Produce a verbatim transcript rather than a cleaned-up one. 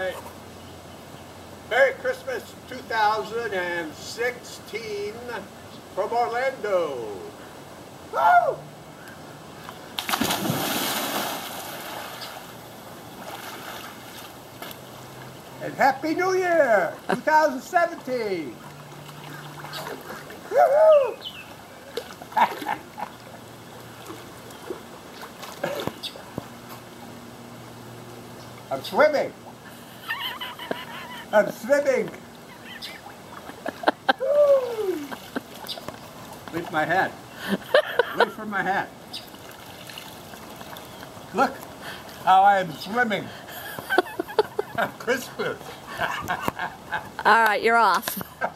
right. Merry Christmas two thousand sixteen from Orlando. Woo! And Happy New Year two thousand seventeen. Woo-hoo! I'm swimming. I'm swimming. Woo! Wait for my hat. Wait for my hat. Look how I am swimming. Christmas. All right, you're off.